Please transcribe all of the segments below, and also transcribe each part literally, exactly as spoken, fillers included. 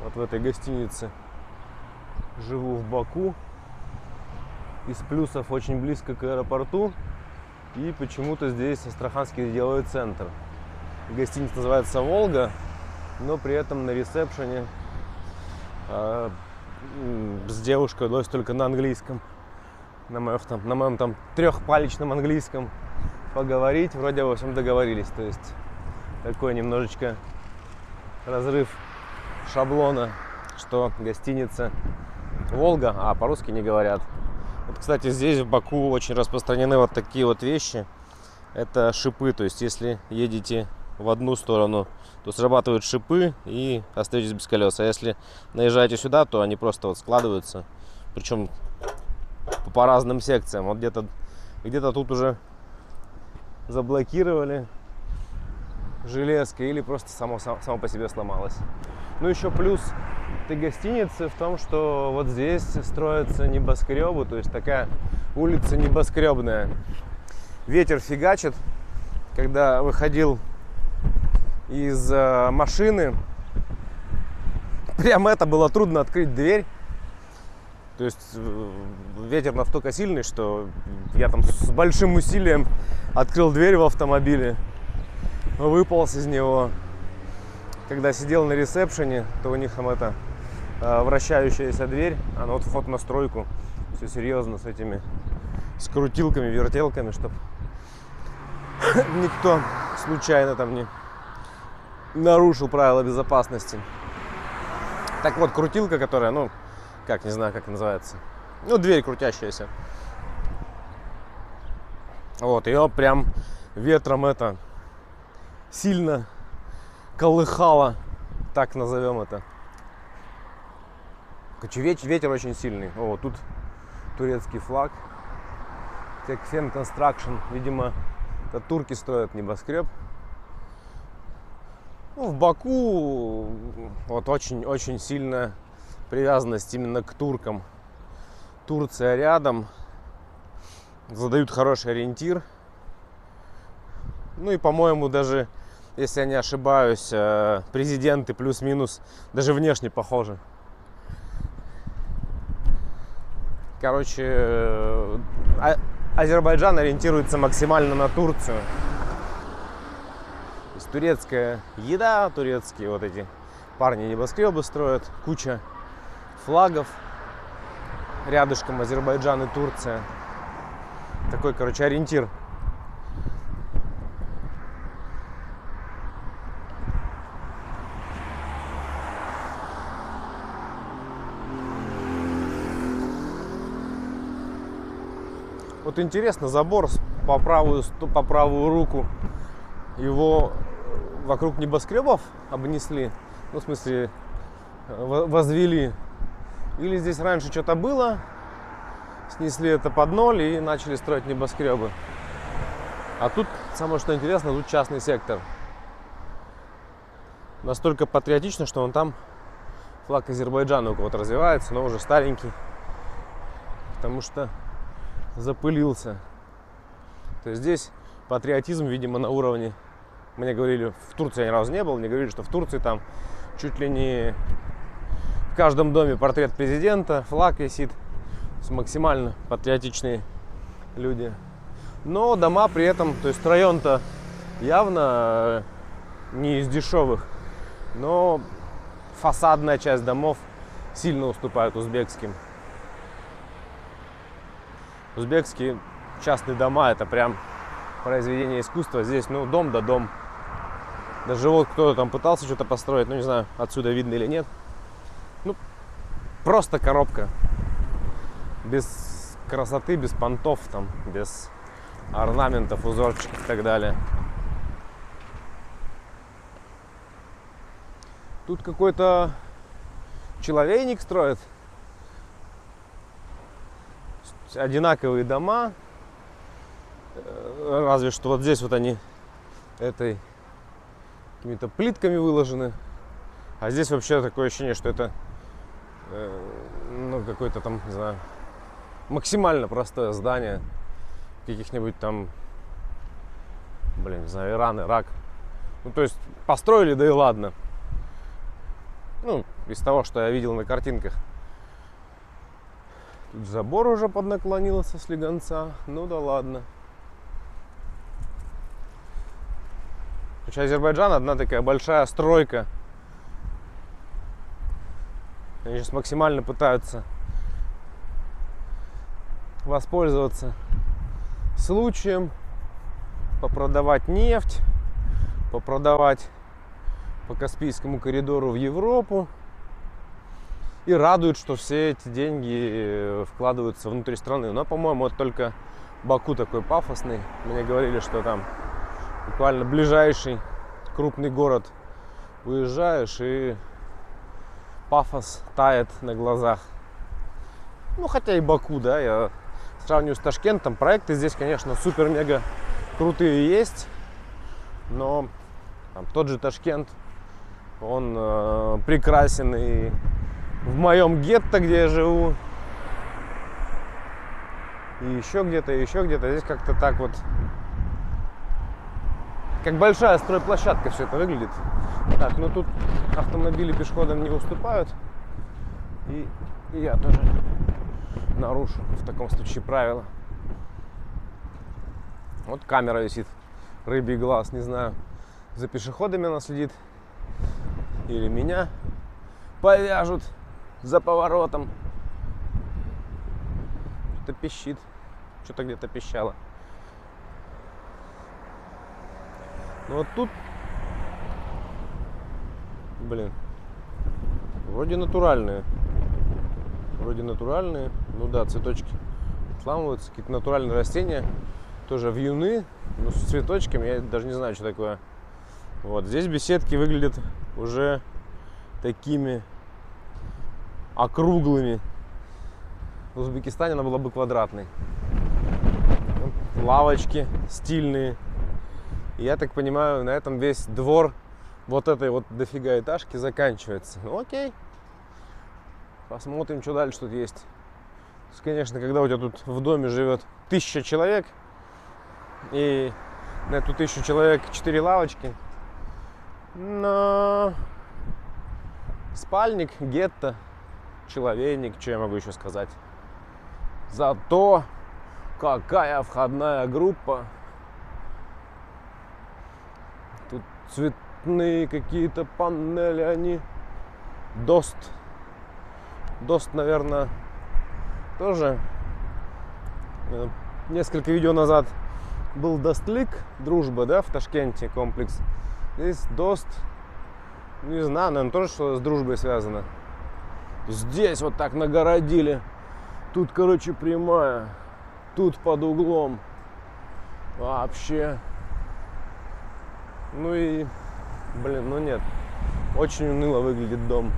вот в этой гостинице. Живу в Баку. Из плюсов очень близко к аэропорту. И почему-то здесь Астраханский деловой центр. Гостиница называется «Волга», но при этом на ресепшене э, с девушкой удалось только на английском. На моем там, на моем там трехпалечном английском поговорить. Вроде во всем договорились. То есть такой немножечко разрыв шаблона, что гостиница «Волга», а по-русски не говорят. Вот, кстати, здесь в Баку очень распространены вот такие вот вещи. Это шипы, то есть если едете в одну сторону, то срабатывают шипы и остаетесь без колес. А если наезжаете сюда, то они просто вот складываются. Причем по, по разным секциям. Вот где-то где-то тут уже заблокировали железкой или просто само, само по себе сломалось. Ну еще плюс этой гостиницы в том, что вот здесь строятся небоскребы, то есть такая улица небоскребная. Ветер фигачит. Когда выходил из э, машины, прям это было трудно открыть дверь. То есть э, ветер настолько сильный, что я там с большим усилием открыл дверь в автомобиле, выполз из него. Когда сидел на ресепшене, то у них там это э, вращающаяся дверь, она вот вход на стройку. Все серьезно с этими с крутилками, вертелками, чтобы никто случайно там не нарушил правила безопасности. Так вот, крутилка, которая, ну, как, не знаю, как называется. Ну, дверь крутящаяся. Вот, ее прям ветром это сильно колыхало, так назовем это. Ветер очень сильный. О, тут турецкий флаг. Tekfen Construction, видимо, это турки строят небоскреб. Ну, в Баку вот очень-очень сильная привязанность именно к туркам. Турция рядом, задают хороший ориентир. Ну и, по-моему, даже, если я не ошибаюсь, президенты плюс-минус даже внешне похожи. Короче, Азербайджан ориентируется максимально на Турцию. То есть турецкая еда, турецкие вот эти парни небоскребы строят, куча флагов. Рядышком Азербайджан и Турция. Такой, короче, ориентир. Вот интересно, забор по правую, по правую руку, его вокруг небоскребов обнесли, ну, в смысле, возвели. Или здесь раньше что-то было, снесли это под ноль и начали строить небоскребы. А тут, самое что интересно, тут частный сектор. Настолько патриотично, что он там флаг Азербайджана у кого-то развивается, но уже старенький, потому что запылился. То есть здесь патриотизм, видимо, на уровне, мне говорили, в Турции я ни разу не был, мне говорили, что в Турции там чуть ли не в каждом доме портрет президента, флаг висит. Максимально патриотичные люди. Но дома при этом, то есть район-то явно не из дешевых, но фасадная часть домов сильно уступает узбекским. Узбекские частные дома — это прям произведение искусства. Здесь, ну, дом да дом. Даже вот кто-то там пытался что-то построить, ну, не знаю, отсюда видно или нет. Ну, просто коробка. Без красоты, без понтов, там, без орнаментов, узорчиков и так далее. Тут какой-то человейник строит. Одинаковые дома, разве что вот здесь вот они этой какими-то плитками выложены, а здесь вообще такое ощущение, что это э, ну какой-то там, не знаю, максимально простое здание каких-нибудь там, блин, не знаю, Иран, Ирак. Ну то есть построили, да и ладно. Ну, из того, что я видел на картинках. Тут забор уже поднаклонился слегонца. Ну да ладно. Короче, Азербайджан одна такая большая стройка. Они сейчас максимально пытаются воспользоваться случаем, попродавать нефть, попродавать по Каспийскому коридору в Европу. И радует, что все эти деньги вкладываются внутрь страны. Но, по-моему, это только Баку такой пафосный. Мне говорили, что там буквально ближайший крупный город уезжаешь, и пафос тает на глазах. Ну, хотя и Баку, да, я сравниваю с Ташкентом. Проекты здесь, конечно, супер-мега крутые есть. Но там, тот же Ташкент, он э, прекрасен и в моем гетто, где я живу, и еще где-то, и еще где-то. Здесь как-то так вот, как большая стройплощадка все это выглядит. Так, ну тут автомобили пешеходам не уступают, и, и я тоже нарушу в таком случае правила. Вот камера висит, рыбий глаз, не знаю, за пешеходами она следит или меня повяжут за поворотом. Что-то пищит, что-то где-то пищало. Ну вот тут, блин, вроде натуральные. Вроде натуральные. Ну да, цветочки отламываются, какие-то натуральные растения. Тоже вьюны, но с цветочками, я даже не знаю, что такое. Вот здесь беседки выглядят уже такими округлыми. В Узбекистане она была бы квадратной. Лавочки стильные. И я так понимаю, на этом весь двор вот этой вот дофига этажки заканчивается. Ну окей. Посмотрим, что дальше тут есть. То есть, конечно, когда у тебя тут в доме живет тысяча человек, и на эту тысячу человек четыре лавочки, но спальник, гетто, человейник, что я могу еще сказать. Зато какая входная группа. Тут цветные какие-то панели, они. Дост. Дост, наверное, тоже. Несколько видео назад был Достлик, дружба, да, в Ташкенте комплекс. Здесь Дост, не знаю, наверное, тоже что с дружбой связано. Здесь вот так нагородили. Тут, короче, прямая. Тут под углом. Вообще. Ну и, блин, ну нет. Очень уныло выглядит дом.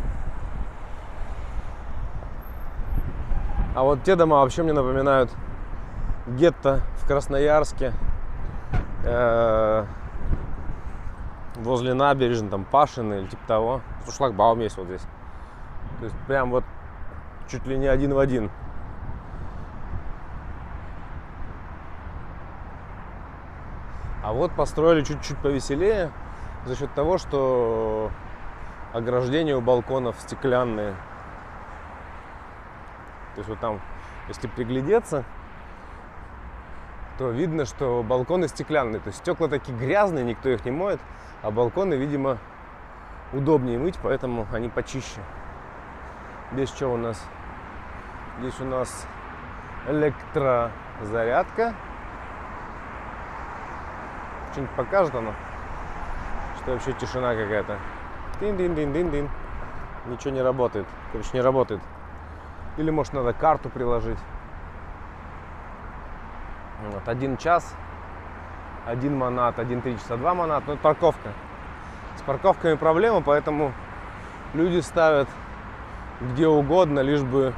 А вот те дома вообще мне напоминают гетто в Красноярске. Э-э- возле набережной, там Пашины или типа того. Шлагбаум есть вот здесь. То есть прям вот чуть ли не один в один. А вот построили чуть-чуть повеселее за счет того, что ограждения у балконов стеклянные. То есть вот там, если приглядеться, то видно, что балконы стеклянные. То есть стекла такие грязные, никто их не моет, а балконы, видимо, удобнее мыть, поэтому они почище. Здесь что у нас? Здесь у нас электрозарядка. Что-нибудь покажет оно? Что вообще тишина какая-то. Дин-дин-дин-дин-дин. Ничего не работает. Короче, не работает. Или, может, надо карту приложить. Вот, один час, один манат, один три часа, два манат. Ну, это парковка. С парковками проблема, поэтому люди ставят где угодно, лишь бы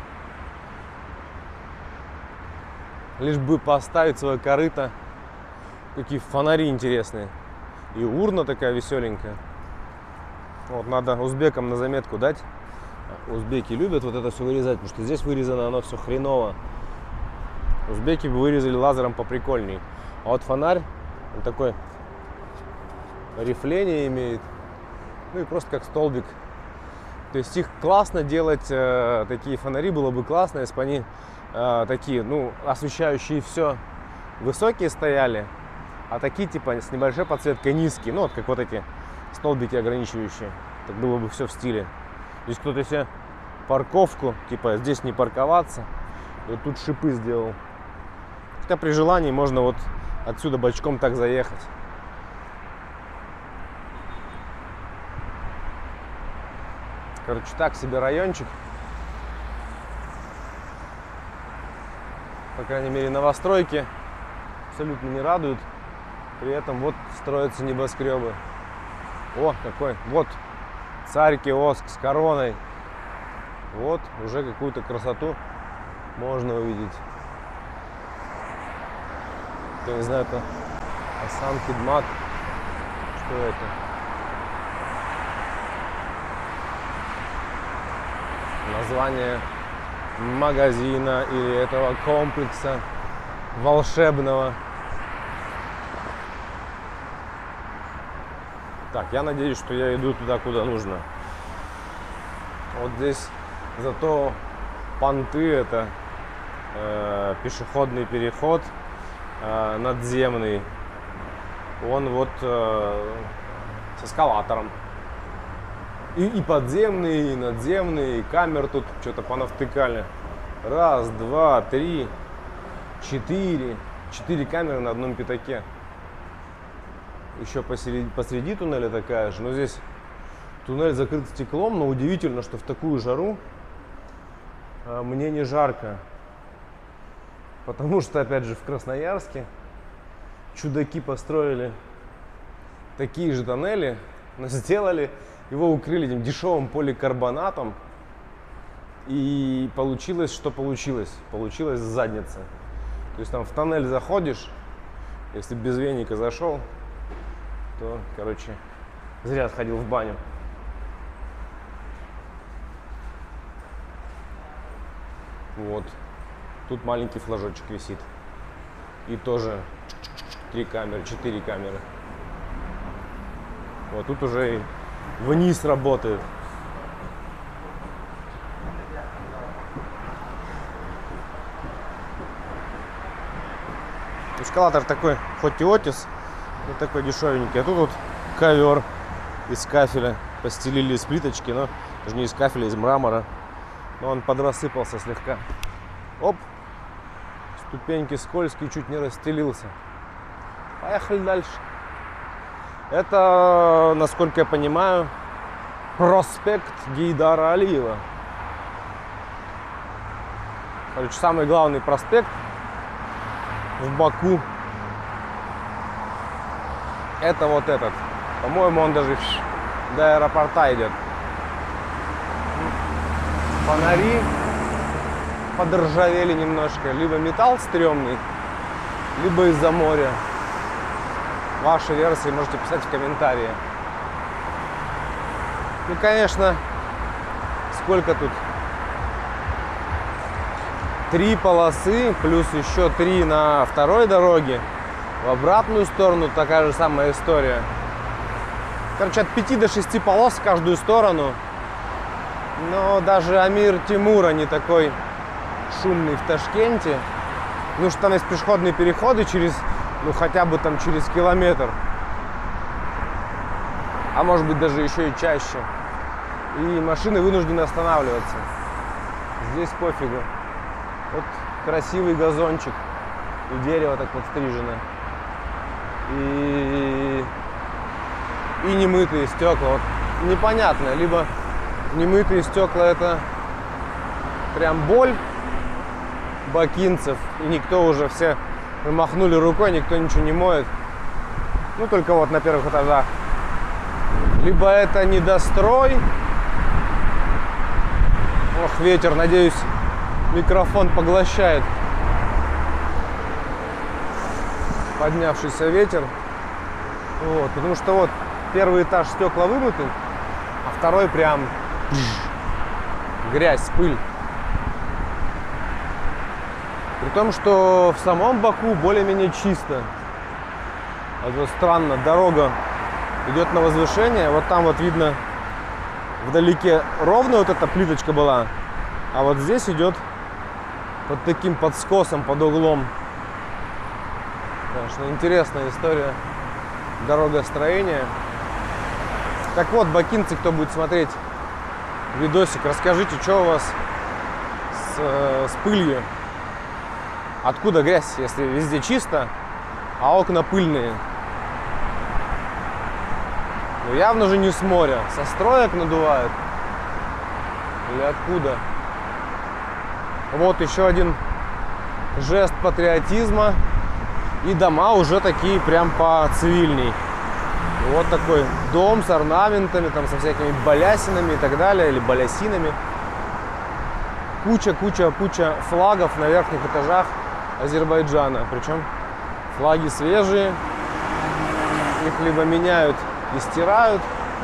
лишь бы поставить свое корыто. Какие фонари интересные. И урна такая веселенькая. Вот, надо узбекам на заметку дать. Узбеки любят вот это все вырезать, потому что здесь вырезано оно все хреново. Узбеки бы вырезали лазером поприкольней. А вот фонарь, он такой рифление имеет. Ну и просто как столбик То есть их классно делать, э, такие фонари было бы классно, если бы они э, такие, ну, освещающие все, высокие стояли, а такие типа с небольшой подсветкой низкие, ну вот как вот эти столбики ограничивающие. Так было бы все в стиле. Здесь кто-то себе парковку, типа здесь не парковаться, и вот тут шипы сделал. Хотя при желании можно вот отсюда бочком так заехать. Короче, так себе райончик. По крайней мере, новостройки абсолютно не радуют. При этом вот строятся небоскребы. О, какой! Вот царь-киоск с короной. Вот уже какую-то красоту можно увидеть. Я не знаю, это Асан Хидмат. Что это? Название магазина или этого комплекса волшебного. Так, я надеюсь, что я иду туда, куда нужно. Вот здесь зато понты, это э, пешеходный переход э, надземный. Он вот э, с эскалатором. И, и подземный, и надземный, и камер тут что-то понавтыкали. Раз, два, три, четыре. Четыре камеры на одном пятаке. Еще посреди, посреди туннеля такая же. Но здесь туннель закрыт стеклом, но удивительно, что в такую жару а, мне не жарко. Потому что, опять же, в Красноярске чудаки построили такие же тоннели, но сделали, его укрыли этим дешевым поликарбонатом. И получилось, что получилось. Получилась задница. То есть там в тоннель заходишь, если без веника зашел, то, короче, зря сходил в баню. Вот. Тут маленький флажочек висит. И тоже три камеры, четыре камеры. Вот тут уже и вниз работает. Эскалатор такой, хоть и Отис, но такой дешевенький. А тут вот ковер из кафеля. Постелили из плиточки, но даже не из кафеля, из мрамора. Но он подрассыпался слегка. Оп! Ступеньки скользкие, чуть не расстелился. Поехали дальше. Это, насколько я понимаю, проспект Гейдара Алиева. Короче, самый главный проспект в Баку. Это вот этот. По-моему, он даже до аэропорта идет. Фонари подржавели немножко. Либо металл стрёмный, либо из-за моря. Ваши версии можете писать в комментарии. Ну, конечно, сколько тут? Три полосы, плюс еще три на второй дороге. В обратную сторону такая же самая история. Короче, от пяти до шести полос в каждую сторону. Но даже Амир Тимура не такой шумный в Ташкенте. Ну, что там есть пешеходные переходы через, ну, хотя бы там через километр. А может быть, даже еще и чаще. И машины вынуждены останавливаться. Здесь пофигу. Вот красивый газончик. И дерево так подстрижено. И, и немытые стекла. Вот непонятно. Либо немытые стекла — это прям боль бакинцев. И никто уже, все махнули рукой, никто ничего не моет. Ну, только вот на первых этажах. Либо это недострой. Ох, ветер, надеюсь, микрофон поглощает поднявшийся ветер. Вот, потому что вот первый этаж стекла вымыты, а второй прям грязь, пыль. При том, что в самом Баку более-менее чисто. Это странно, дорога идет на возвышение. Вот там вот видно вдалеке ровно вот эта плиточка была, а вот здесь идет под таким подскосом, под углом. Конечно, интересная история дорогостроения. Так вот, бакинцы, кто будет смотреть видосик, расскажите, что у вас с, с пылью? Откуда грязь, если везде чисто, а окна пыльные? Ну, явно же не с моря. Со строек надувают? Или откуда? Вот еще один жест патриотизма. И дома уже такие прям поцивильней. Вот такой дом с орнаментами, там со всякими балясинами и так далее, или балясинами. Куча-куча-куча флагов на верхних этажах Азербайджана. Причем флаги свежие. Их либо меняют и стирают.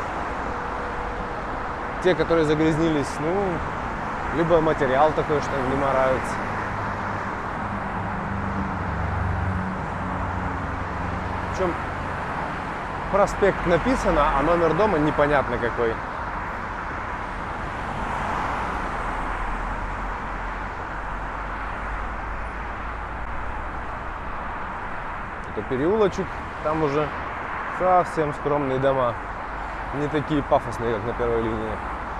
Те, которые загрязнились, ну, либо материал такой, что им не нравится. Причем проспект написано, а номер дома непонятно какой. Это переулочек, там уже совсем скромные дома, не такие пафосные, как на первой линии.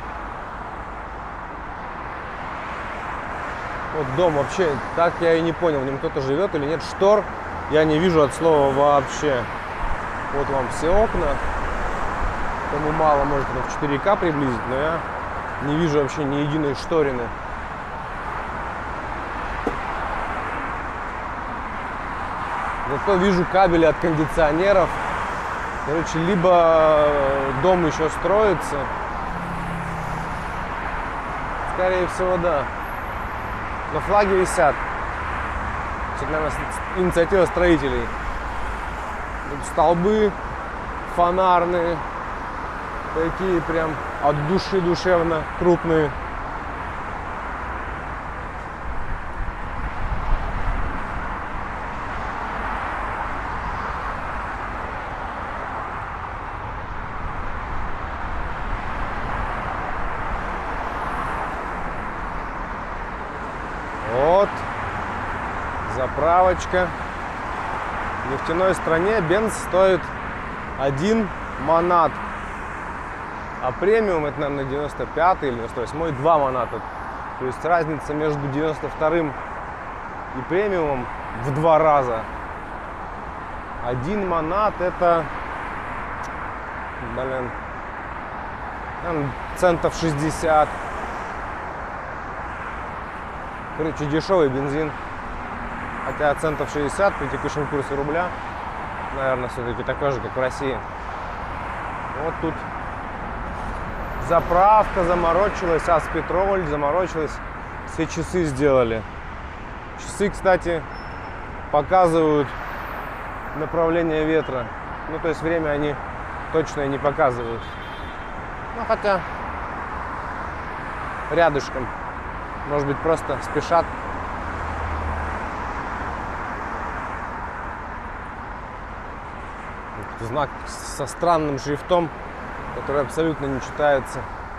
Вот дом вообще, так я и не понял, в нем кто-то живет или нет. Штор я не вижу от слова вообще. Вот вам все окна. Кому мало, может это в четыре ка приблизить, но я не вижу вообще ни единой шторины. Зато вижу кабели от кондиционеров. Короче, либо дом еще строится. Скорее всего, да. Но флаги висят. Это, наверное, инициатива строителей. Тут столбы фонарные. Такие прям от души душевно крупные. Вот заправочка. В нефтяной стране бенз стоит один манат. А премиум это, наверное, девяносто пятый или девяносто восьмой, два маната. То есть разница между девяносто вторым и премиумом в два раза. Один манат это, блин, центов шестьдесят. Короче, дешевый бензин. Хотя центов шестьдесят при текущем курсе рубля, наверное, все-таки такой же, как в России. Вот тут заправка заморочилась, Аспетроль заморочилась, все часы сделали. Часы, кстати, показывают направление ветра. Ну, то есть время они точно не показывают. Ну, хотя рядышком. Может быть, просто спешат. Знак со странным шрифтом, который абсолютно не читается.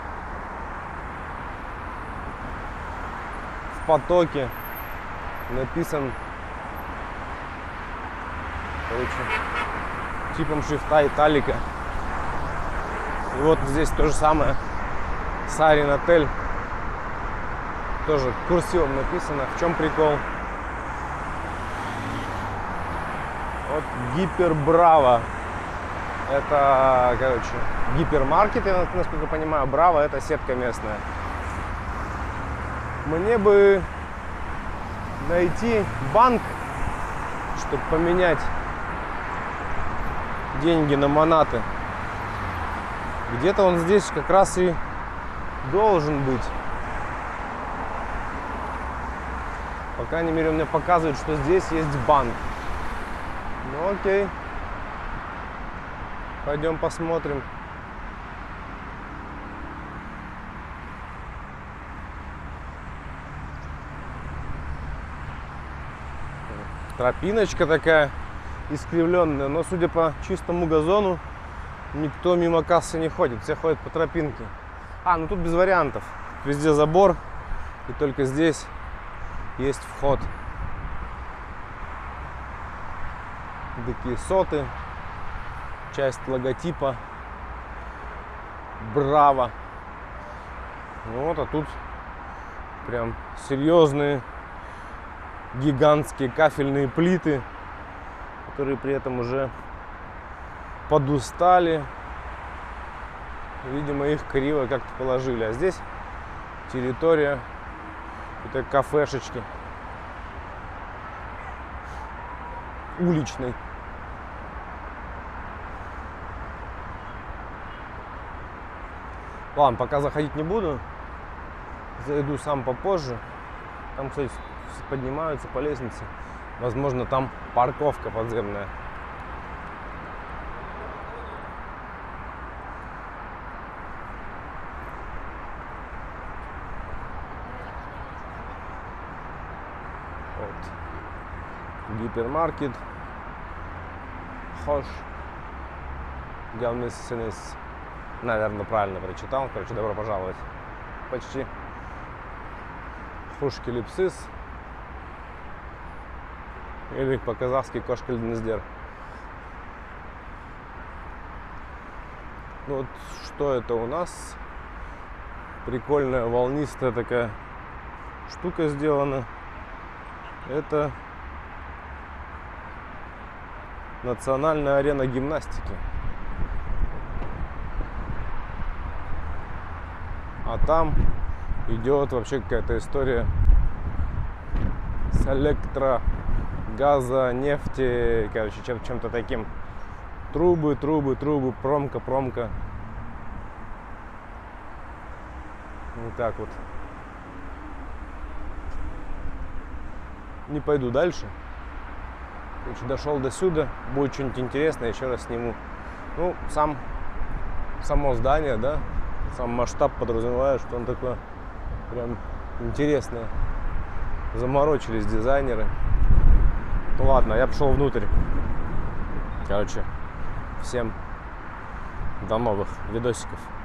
В потоке написан, короче, типом шрифта италика. И вот здесь то же самое. Сарин отель. Тоже курсивом написано. В чем прикол? Вот Гипербраво. Это, короче, гипермаркет, я, насколько понимаю. Браво это сетка местная. Мне бы найти банк, чтобы поменять деньги на манаты. Где-то он здесь как раз и должен быть. По крайней мере, он мне показывает, что здесь есть банк. Ну окей. Пойдем посмотрим. Тропиночка такая искривленная, но судя по чистому газону, никто мимо кассы не ходит, все ходят по тропинке. А, ну тут без вариантов. Везде забор, и только здесь есть вход. Такие соты, часть логотипа Браво. Ну вот, а тут прям серьезные гигантские кафельные плиты, которые при этом уже подустали. Видимо, их криво как-то положили. А здесь территория этой кафешечки уличной. Ладно, пока заходить не буду. Зайду сам попозже. Там, кстати, поднимаются по лестнице. Возможно, там парковка подземная. Вот. Гипермаркет. Хош. Гелмиссенес. Наверное, правильно прочитал. Короче, добро пожаловать. Почти. Хушкелипсис. Или по-казахски Кошкельденздер. Ну вот что это у нас? Прикольная волнистая такая штука сделана. Это национальная арена гимнастики. А там идет вообще какая-то история с электро, газа, нефти, короче, чем- чем-то таким. Трубы, трубы, трубы, промка, промка. Вот так вот. Не пойду дальше. Короче, дошел до сюда. Будет что-нибудь интересное, еще раз сниму. Ну, сам, само здание, да, сам масштаб подразумевает, что он такое прям интересное. Заморочились дизайнеры. Ну ладно, я пошел внутрь. Короче, всем до новых видосиков.